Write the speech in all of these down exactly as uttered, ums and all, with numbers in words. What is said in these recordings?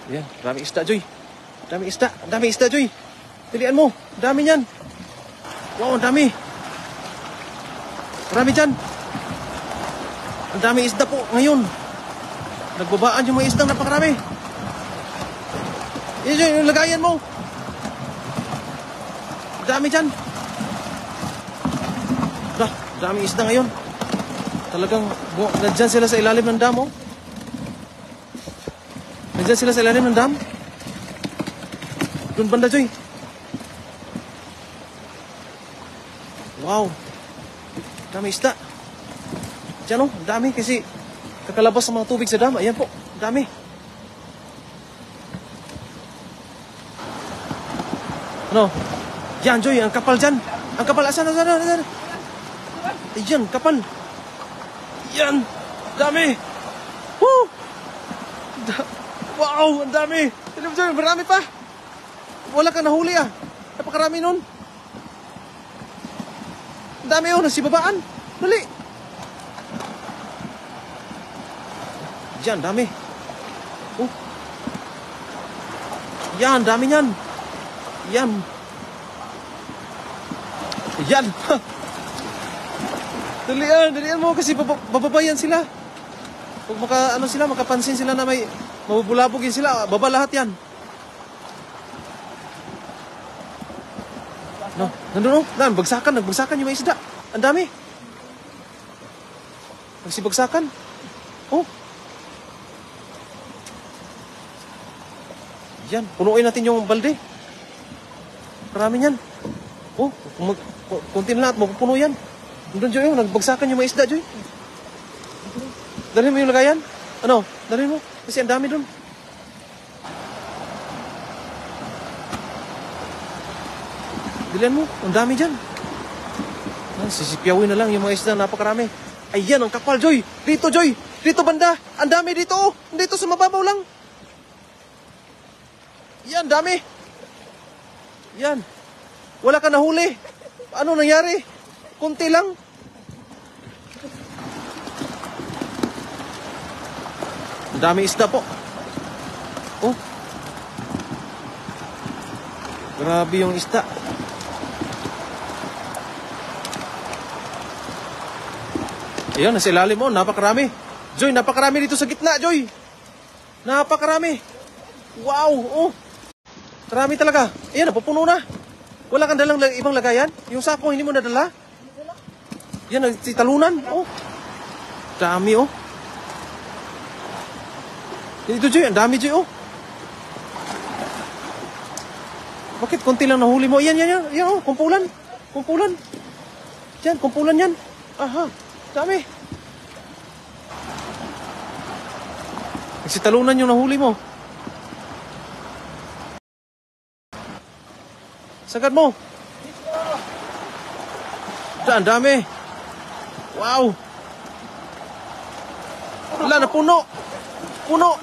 Yan, dami isda, Joy. Dami isda, dami isda, Joy. Pilihan mo, dami yan. Wow, ang dami. Marami dyan. Ang dami isda po ngayon. Nagbabaan yung mga isdang napakarami. Yan, Joy, yung lagayan mo. Dami dyan. Dah, dami isda ngayon. Talagang, nandyan sila sa ilalim ng dam, oh. Nandyan sila sa ilalim ng dam. Doon banda, Joy. Wow. Dami isda. Diyan, oh, dami kasi kakalabas ng mga tubig sa dam. Ayan po, dami. Ano? Yan, Joy, ang kapal dyan. Ang kapal, asan, asan, asan, asan. Ayan, kapal. Yan, dami. Woo! Da wow, ang dami. Alam, Joy, marami pa. Wala ka nahuli, ah. Napakarami nun. Ang dami, oh, nasibabaan. Dali. Yan, dami. Oh. Yan, dami yan. Yan. Yan. Dalian, dalian mo kasi bababayan sila. Pag maka, ano sila, makapansin sila na may mabubulabogin sila, baba lahat yan. No, nandun, oh. Nan, bagsakan, nagbagsakan yung mga isda. Ang dami. Nagsibagsakan. Oh. Yan, punuin natin yung balde. Marami yan. Oh, mag, kunti na lahat, mapupuno yan. Doon, Joy, oh, nagbagsakan yung mga isda, Joy. Dalhin mo yung lagayan. Ano? Dalhin mo. Kasi ang dami doon. Dalhin mo. Ang dami dyan. Ah, sisipyawin na lang yung mga isda. Napakarami. Ayan, ang kapal, Joy. Dito, Joy. Dito, banda. Ang dami dito, oh. Dito sa mababaw lang. Yan, dami. Yan. Wala ka nahuli. Ano nangyari? Kunti lang. Ang dami isda po. Oh. Grabe yung isda. Ayun, nasa ilalim mo. Napakarami. Joy, napakarami dito sa gitna, Joy. Napakarami. Wow. Oh. Karami talaga. Ayan, napupuno na. Wala kang dalang ibang lagayan? Yung sako, hindi mo nadala? Yan, talunan. Oh. Dami, oh. Ito, Joy. Ang dami, Joy, oh. Bakit konti lang nahuli mo? Yan, yan, yan. Yan, oh. Kumpulan. Kumpulan. Yan, kumpulan yan. Aha. Dami. Nagsitalunan yung nahuli mo. Sagad mo. Ang dami. Wow. Wala na, puno. Puno.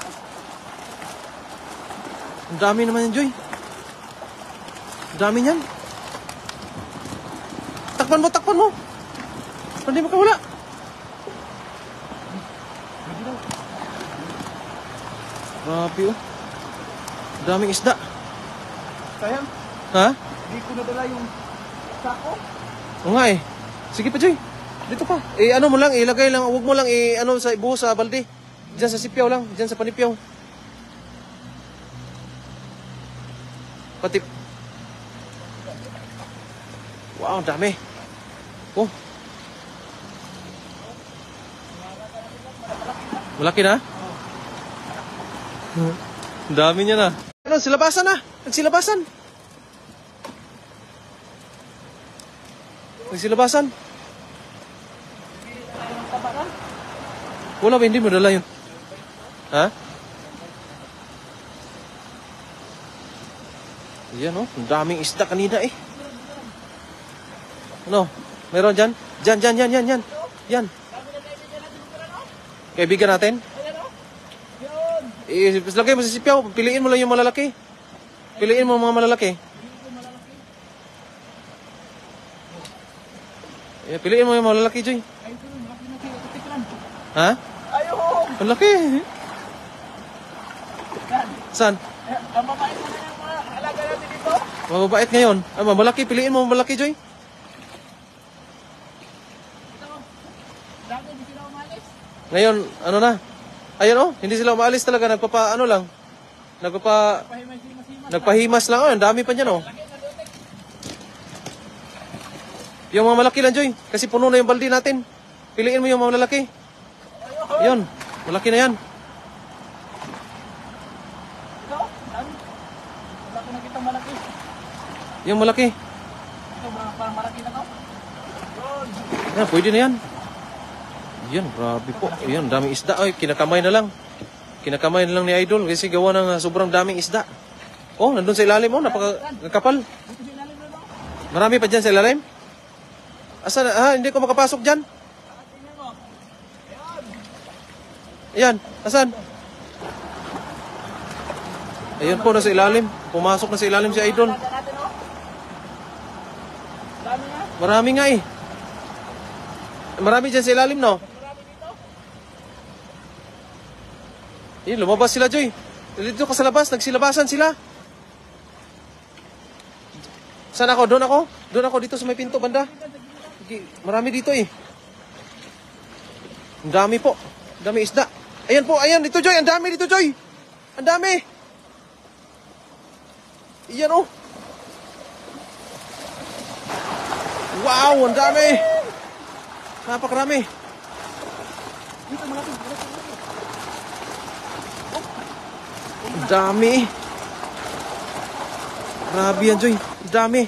Ang dami naman yan, Joy. Ang dami yan. Takpan mo, takpan mo. Hindi makawala. Grabe, oh. Ang daming isda. Sayang. Ha? Hindi ko nadala yung sako. Oo nga, eh. Sige pa, Joy. Dito pa. Eh, ano mo lang, ilagay lang. Huwag mo lang, eh, ano, sa ibuhos sa balde. Diyan sa sipyaw lang. Diyan sa panipyaw. Pati. Wow, dami. Oh. Malaki na? Ang dami niya na. Ano, silabasan na. Nagsilabasan. Nagsilabasan. Wala ba, hindi mo dala yun? Ha? Yan, oh. Ang daming isda kanina, eh. Ano? Meron dyan? Dyan, dyan, dyan, dyan, dyan. Yan. Kaibigan natin? Eh, lagay mo sa sipyaw. Piliin mo lang yung malalaki. Piliin mo mga malalaki. Eh, piliin mo yung malalaki, Joy. Ha? Ayun! Malaki. Saan? Eh, ang mabait mo na yung mga alaga natin dito. Mababait ngayon. Ah, malaki. Piliin mo malaki, Joy. Ito, dami hindi sila umalis. Ngayon, ano na? Ayan oh, hindi sila umaalis talaga. Nagpapa, ano lang. Nagpapa, Pahimas-himas. nagpahimas lang. Oh, ang dami pa dyan oh. Laki na doon. Yung mga malaki lang, Joy. Kasi puno na yung baldi natin. Piliin mo yung mga lalaki. Yun, malaki na yan. Ito, dami. Wala ko nakita malaki. Yung malaki. Ito, parang parang malaki na to. Yun. Yan, pwede na yan. Yan, grabe po. Yan, daming isda. Ay, kinakamay na lang. Kinakamay na lang ni Idol kasi gawa ng uh, sobrang daming isda. Oh, nandun sa ilalim mo, oh, napakakapal. Dito sa ilalim na no? Marami pa dyan sa ilalim. Asa na? Ah, hindi ko makapasok dyan. Tingnan mo. Ayan, asan? Ayan po, nasa ilalim. Pumasok na sa ilalim si Idol. Alaga natin oh. Dami na. Marami nga eh. Marami dyan sa ilalim, no? Marami dito. Ayan, lumabas sila, Joy. Dito ka sa labas, nagsilabasan sila. Saan ako? Doon ako? Doon ako dito sa may pinto, banda. Marami dito eh. Ang dami po. Ang dami isda. Ayan po, ayan. Dito, Joy. Ang dami dito, Joy. Ang dami. Iyan oh. Wow, ang dami. Napakarami. Dito malaki. Malaki. Ang dami. Grabe yan, Joy. Ang dami.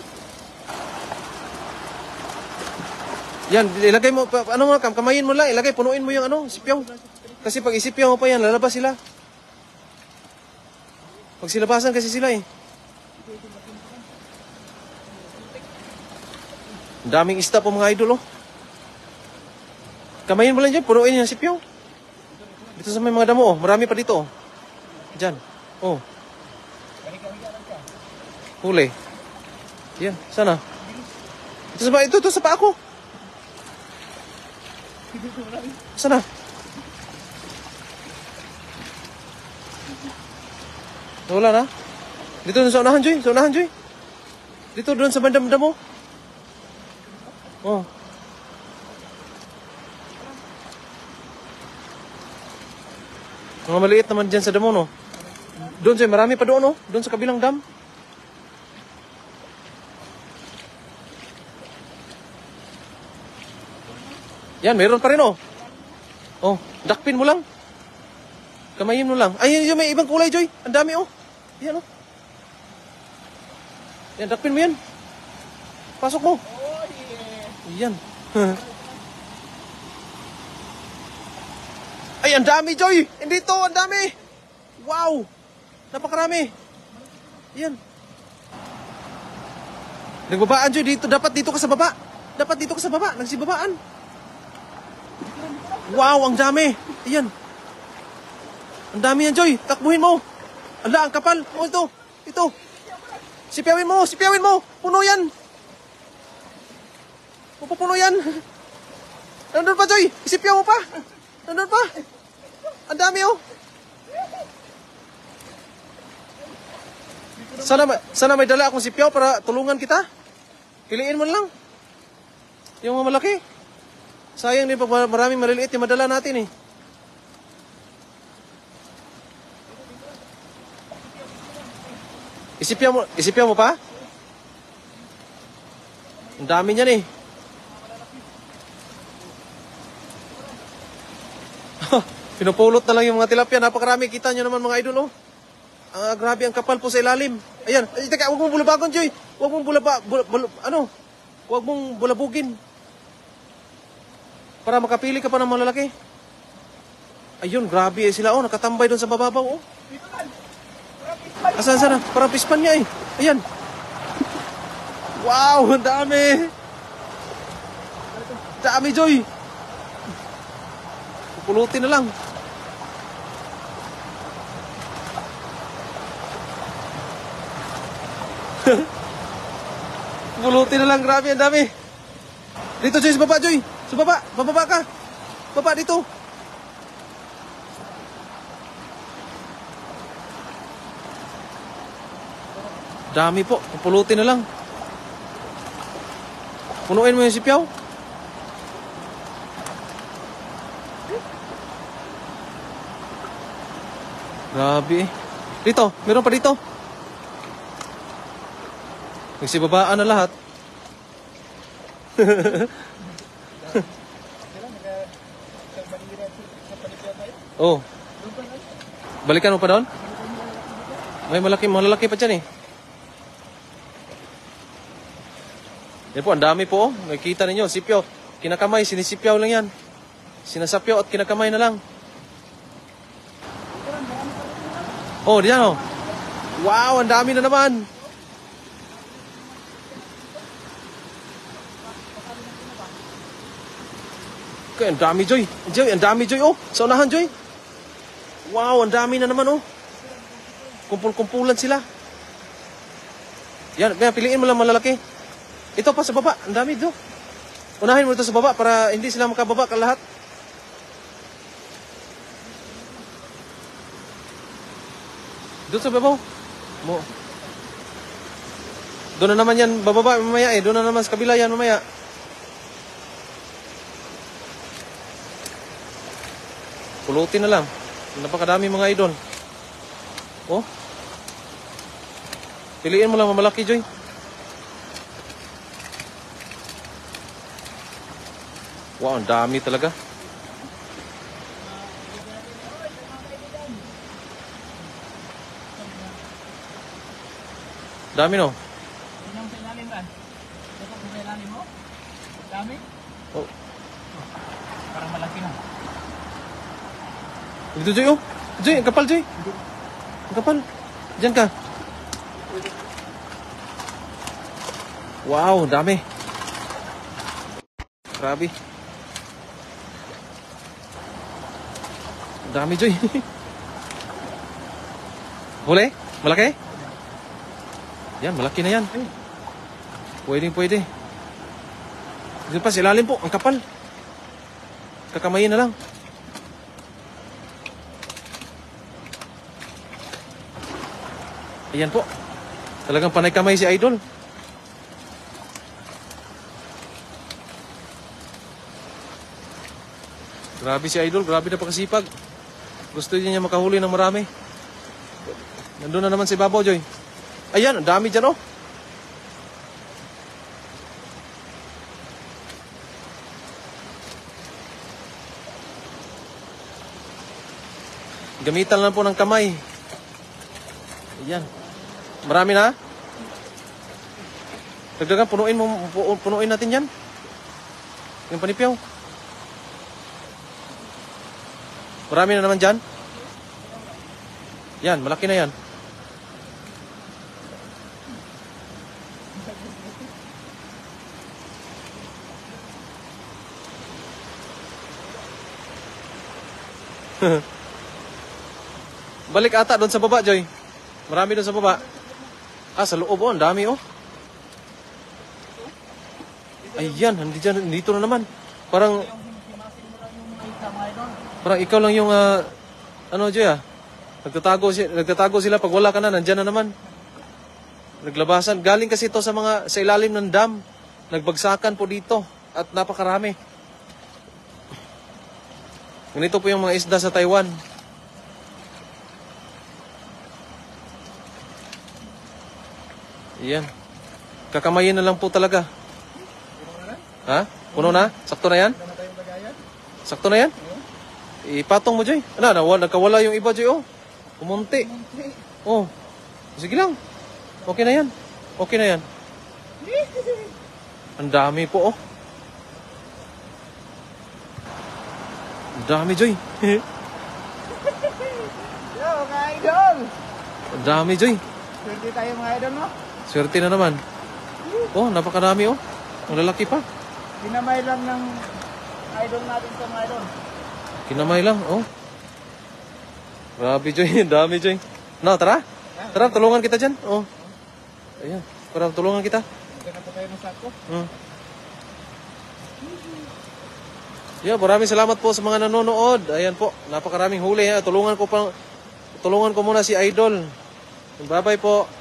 Yan, ilagay mo, pa- ano mo, kam- kamayin mo lang, ilagay, punuin mo yung ano, sipyaw. Kasi pag isipyaw mo pa yan, lalabas sila. Pag silabasan kasi sila eh. Ang daming isda po mga idol oh. Kamayin mo lang dyan, punuin yung sipyaw. Dito sa may mga damo oh, marami pa dito oh. Dyan, oh. Huli. Yan, sana. Ito sa, ito, ito sa paa ko. Sana? Wala na? Dito doon sa unahan, Joy. Sa unahan, Joy. Dito doon sa bandam mo. Oh. Mga maliit naman dyan sa damo, no? Doon, Joy. Marami pa doon, no? Doon sa kabilang dam. Yan, meron pa rin, oh. Oh, dakpin mo lang. Kamayin mo lang. Ay, yun, may ibang kulay, Joy. Ang dami, oh. Yan, oh. Yan, dakpin mo yan. Pasok mo. Oh, yeah. Yan. Ay, ang dami, Joy. Hindi to, ang dami. Wow. Napakarami. Yan. Nagbabaan, Joy. Dito, dapat dito ka sa baba. Dapat dito ka sa baba. Nagsibabaan. Wow, ang dami. Ayan. Ang dami yan, Joy. Takbuhin mo. Ala, ang kapal. Oh, ito. Ito. Sipyawin mo. Sipyawin mo. Puno yan. Pupuno yan. Nandun pa, Joy. Isipyaw mo pa. Nandun pa. Ang dami, oh. Sana, sana may dala akong sipyaw para tulungan kita. Piliin mo lang. Yung mga malaki. Sayang din pag maraming maliliit yung madala natin eh. Isipyaw mo, isipyaw mo pa? Ang dami niyan eh. Pinupulot na lang yung mga tilapia. Napakarami. Kita nyo naman mga idol oh. Ah, grabe ang kapal po sa ilalim. Ayan. Ay, teka, huwag mong bulabagon, Joy. Huwag mong bulaba, bula, bula, ano? Huwag mong bulabugin. Para makapili ka pa ng mga lalaki. Ayun, grabe eh sila. Oh, nakatambay doon sa bababaw. Oh. Asan, sana? Parang pispan niya eh. Ayan. Wow, ang dami. Dami, Joy. Pupulutin na lang. Pupulutin na lang. Grabe, ang dami. Dito, Joy, sa baba, Joy. Sa baba, bababa ka. Baba dito. Dami po. Pupulutin na lang. Punuin mo yung sipyaw. Grabe eh. Dito, meron pa dito. Nagsibabaan na lahat. Oh. Balikan mo pa doon? May malaki, malalaki pa dyan eh. Yan po, ang dami po. Oh. Nakikita ninyo, sipyaw. Kinakamay, sinisipyaw lang yan. Sinasapyaw at kinakamay na lang. Oh, diyan oh. Wow, ang dami na naman. Okay, ang dami, Joy. Joy, ang dami, Joy. Oh, sa unahan, Joy. Wow, ang dami na naman, oh. Kumpul-kumpulan sila. Yan, kaya piliin mo lang malalaki. Ito pa sa baba, ang dami, do. Unahin mo ito sa baba para hindi sila makababa ka lahat. Doon sa babaw. Mo. Doon na naman yan bababa mamaya eh. Doon na naman sa kabila yan mamaya. Pulutin na lang. Napakadami mga idol. Oh. Piliin mo lang mamalaki, Joy. Wow, ang dami talaga. Dami no? Yun ang sa ilalim ba? Ito kung sa ilalim mo? Dami? Oh. Parang malaki na. Dito, Joy, oh. Joy, ang kapal, Joy. Ang kapal. Diyan ka. Wow, dami. Grabe. Dami, Joy. Huli? Malaki? Yan, malaki na yan. Pwedeng pwede. Dito pa, silalim po. Ang kapal. Kakamayin na lang. Ayan po. Talagang panay kamay si Idol. Grabe si Idol. Grabe na pakasipag. Gusto niya makahuli ng marami. Nandun na naman si Babaw, Joy. Ayan, ang dami dyan, oh. Gamitan lang po ng kamay. Ayan. Marami na. Dagdagan, punuin mo, punuin natin yan. Yung panipyaw. Marami na naman dyan. Yan, malaki na yan. Balik ata doon sa baba, Joy. Marami doon sa baba. Ah, sa loob, oh. Ang dami, oh. Ayan, hindi dyan, dito na naman. Parang, parang ikaw lang yung, uh, ano, Joy, ah. Nagtatago, nagtatago sila pag wala ka na, nandyan na naman. Naglabasan. Galing kasi ito sa mga, sa ilalim ng dam. Nagbagsakan po dito. At napakarami. Ganito po yung mga isda sa Taiwan. Yan. Kakamayin na lang po talaga. Ha? Puno na? Sakto na yan? Sakto na yan? Ipatong mo, Joy. Ano, nawala, nagkawala yung iba, Joy, oh. Umunti. Oh. Sige lang. Okay na yan. Okay na yan. Ang dami po, oh. Ang dami, Joy. Yo, mga idol! Ang dami, Joy. Swerte tayo mga idol, no? Swerte na naman. Oh, napakarami, oh. Ang lalaki pa. Dinamay lang ng idol natin sa mga idol. Kinamay lang, oh. Grabe, Joy. Ang dami, Joy. No, tara. Tara, tulungan kita dyan. Oh. Ayan. Para tulungan kita. Magkana po kayo ng sako. Hmm. Yeah, maraming salamat po sa mga nanonood. Ayan po, napakaraming huli. Ha. Tulungan ko pa, tulungan ko muna si Idol. Bye-bye po.